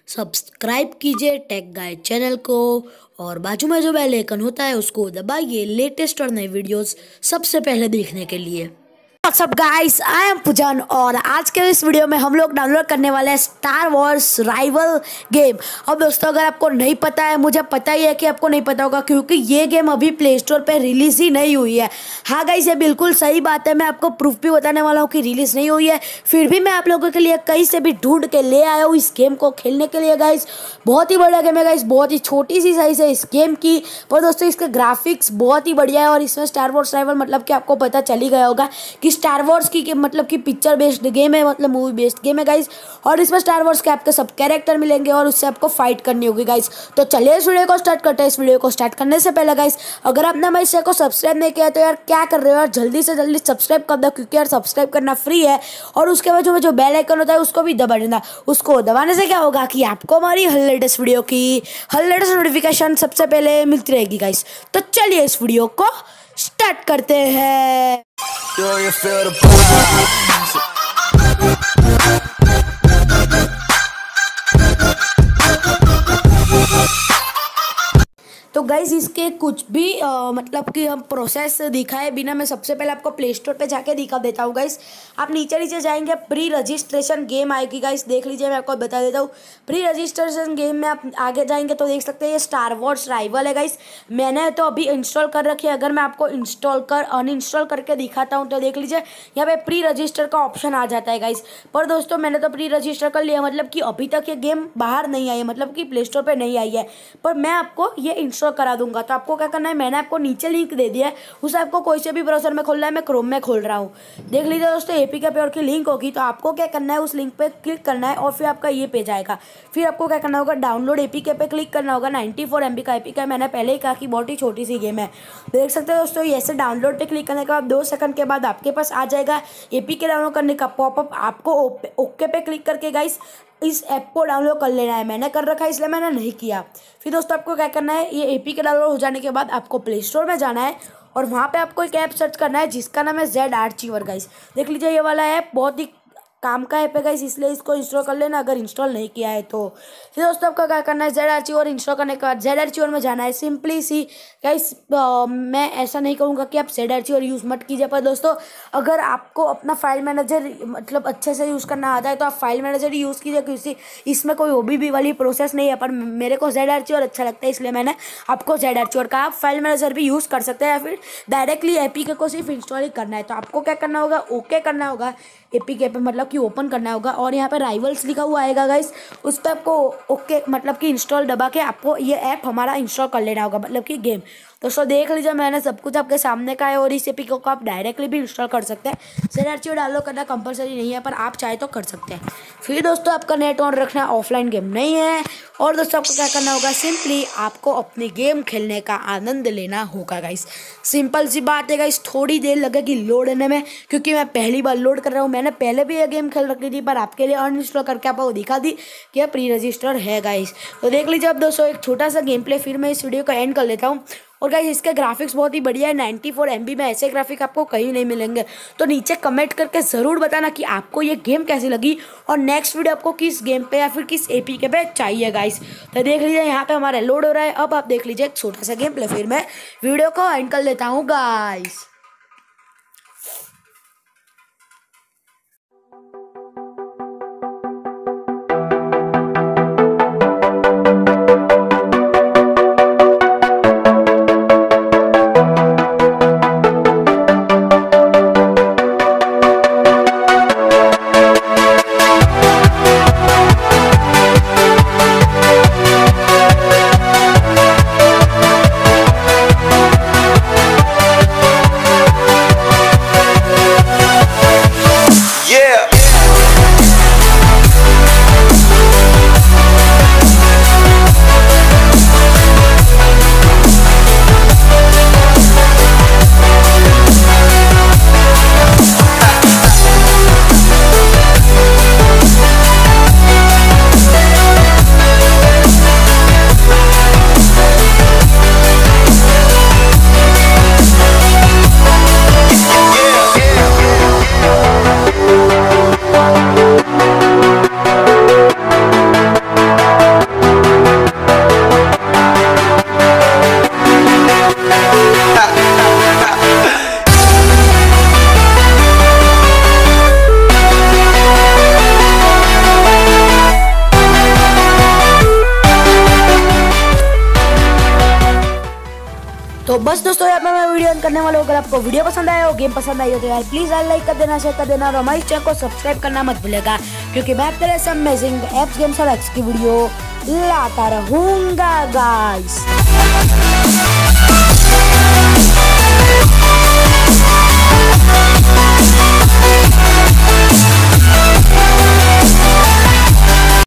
Subscribe कीजिए take guide channel को और बाजू में जो बेल आइकन होता है उसको दबाइए लेटेस्ट और नए वीडियोस सबसे पहले देखने के लिए। व्हाट्सअप गाइस, आई एम पूजन और आज के इस वीडियो में हम लोग डाउनलोड करने वाले हैं स्टार वॉर्स राइवल गेम। अब दोस्तों, अगर आपको नहीं पता है, मुझे पता ही है कि आपको नहीं पता होगा क्योंकि ये गेम अभी प्ले स्टोर पे रिलीज ही नहीं हुई है। हाँ गाइस, ये बिल्कुल सही बात है। मैं आपको प्रूफ भी बताने वाला हूँ कि रिलीज नहीं हुई है, फिर भी मैं आप लोगों के लिए कहीं से भी ढूंढ के ले आया हूँ इस गेम को खेलने के लिए। गाइस बहुत ही बढ़िया गेम है गाइस, बहुत ही छोटी सी साइज है इस गेम की, पर दोस्तों इसके ग्राफिक्स बहुत ही बढ़िया है। और इसमें स्टार वॉर्स राइवल मतलब कि आपको पता चल ही गया होगा कि स्टार वॉर्स की मतलब कि पिक्चर बेस्ड गेम है, मतलब मूवी बेस्ड गेम है गाइस। और इसमें स्टार वॉर्स के आपके सब कैरेक्टर मिलेंगे और उससे आपको फाइट करनी होगी गाइस। तो चलिए इस वीडियो को स्टार्ट करते हैं। इस वीडियो को स्टार्ट करने से पहले गाइस, अगर आपने हमारे चैनल को सब्सक्राइब नहीं किया तो यार क्या कर रहे हो यार, जल्दी से जल्दी सब्सक्राइब कर दो क्योंकि यार सब्सक्राइब करना फ्री है। और उसके बाद जो बेल आइकन होता है उसको भी दबा देना। उसको दबाने से क्या होगा कि आपको हमारी हर लेटेस्ट वीडियो की हर लेटेस्ट नोटिफिकेशन सबसे पहले मिलती रहेगी गाइस। तो चलिए इस वीडियो को स्टार्ट करते हैं। तो गाइज इसके कुछ भी मतलब कि हम प्रोसेस दिखाए बिना मैं सबसे पहले आपको प्ले स्टोर पे जाके दिखा देता हूँ गाइज। आप नीचे नीचे जाएंगे, प्री रजिस्ट्रेशन गेम आएगी गाइज, देख लीजिए, मैं आपको बता देता हूँ। प्री रजिस्ट्रेशन गेम में आप आगे जाएंगे तो देख सकते हैं ये स्टार वॉर्स राइवल है गाइज। मैंने तो अभी इंस्टॉल कर रखी है। अगर मैं आपको इंस्टॉल कर अनइंस्टॉल करके दिखाता हूँ तो देख लीजिए यहाँ पे प्री रजिस्टर का ऑप्शन आ जाता है गाइज। पर दोस्तों मैंने तो प्री रजिस्टर कर लिया, मतलब कि अभी तक ये गेम बाहर नहीं आई है, मतलब कि प्ले स्टोर पर नहीं आई है, पर मैं आपको ये इंस्टॉल करा दूंगा। तो आपको क्या करना है, मैंने आपको नीचे लिंक दे दिया है, उसे आपको कोई से भी ब्राउजर में खोलना है। मैं क्रोम में खोल रहा हूँ, देख लीजिए दोस्तों, एपीके प्योर की लिंक होगी। तो आपको क्या करना है, उस लिंक पे क्लिक करना है और फिर आपका ये पेज आएगा। फिर आपको क्या करना होगा, डाउनलोड एपीके पे क्लिक करना होगा। 94 MB का एपीके, मैंने पहले ही कहा कि बहुत ही छोटी सी गेम है। देख सकते हो दोस्तों, ऐसे डाउनलोड पे क्लिक करने के बाद 2 सेकंड के बाद आपके पास आ जाएगा एपीके डाउनलोड करने का पॉपअप। आपको ओके पे क्लिक करके गाइस इस ऐप को डाउनलोड कर लेना है। मैंने कर रखा है इसलिए मैंने नहीं किया। फिर दोस्तों आपको क्या करना है, ये एपीके डाउनलोड हो जाने के बाद आपको प्ले स्टोर में जाना है और वहाँ पे आपको एक ऐप सर्च करना है जिसका नाम है जेड आर्चीवर गाइस। देख लीजिए ये वाला ऐप बहुत ही काम का ऐप है गाइस, इसलिए इसको इंस्टॉल कर लेना अगर इंस्टॉल नहीं किया है तो। फिर दोस्तों आपको क्या करना है, जेड आर्चीवर इंस्टॉल करने के बाद जेड आर्चीवर में जाना है। सिंपली सी गाइस, मैं ऐसा नहीं कहूँगा कि आप जेड आर्चीवर यूज़ मत कीजिए, पर दोस्तों अगर आपको अपना फाइल मैनेजर मतलब अच्छे से यूज़ करना आता है तो आप फाइल मैनेजर ही यूज़ कीजिए क्योंकि इसमें कोई ओबीबी वाली प्रोसेस नहीं है। पर मेरे को जेड आर्चीवर अच्छा लगता है इसलिए मैंने आपको जेड आर्चीवर का। आप फाइल मैनेजर भी यूज़ कर सकते हैं या फिर डायरेक्टली एपीके को सिर्फ इंस्टॉल ही करना है। तो आपको क्या करना होगा, ओके करना होगा एपीके पे, मतलब कि ओपन करना होगा और यहाँ पे राइवल्स लिखा हुआ आएगा गाइस, उस पर आपको ओके मतलब कि इंस्टॉल दबा के आपको ये ऐप हमारा इंस्टॉल कर लेना होगा, मतलब कि गेम। दोस्तों देख लीजिए मैंने सब कुछ आपके सामने का है और इस एपीके को आप डायरेक्टली भी इंस्टॉल कर सकते हैं। जेड आर्चीवर डाउनलोड करना कंपलसरी नहीं है, पर आप चाहे तो कर सकते हैं। फिर दोस्तों आपका नेट ऑन रखना, ऑफलाइन गेम नहीं है। और दोस्तों आपको क्या करना होगा, सिंपली आपको अपनी गेम खेलने का आनंद लेना होगा गाइस। सिंपल सी बात है गाइस, थोड़ी देर लगेगी लोड होने में क्योंकि मैं पहली बार लोड कर रहा हूँ। मैंने पहले भी ये गेम खेल रखी थी पर आपके लिए अनइंस्टॉल करके आपको दिखा दी कि यह प्री रजिस्टर है गाइस। तो देख लीजिए अब दोस्तों एक छोटा सा गेम प्ले, फिर मैं इस वीडियो का एंड कर लेता हूँ। और गाइस इसके ग्राफिक्स बहुत ही बढ़िया है, 94 MB में ऐसे ग्राफिक आपको कहीं नहीं मिलेंगे। तो नीचे कमेंट करके ज़रूर बताना कि आपको ये गेम कैसी लगी और नेक्स्ट वीडियो आपको किस गेम पे या फिर किस एपीके पे चाहिए गाइस। तो देख लीजिए यहाँ पे हमारा लोड हो रहा है। अब आप देख लीजिए एक छोटा सा गेम प्ले, फिर मैं वीडियो को एंड कर लेता हूँ गाइस। बस दोस्तों यहाँ पे मैं वीडियो एंड करने वाला हूँ। अगर आपको वीडियो पसंद आया हो, गेम पसंद आई हो तो यार प्लीज यार लाइक कर देना, शेयर कर देना और हमारे चैनल को सब्सक्राइब करना मत भूलेगा, क्योंकि मैं आपके लिए सब अमेजिंग एप्स गेम्स और एक्स की वीडियो लाता रहूंगा गाइस।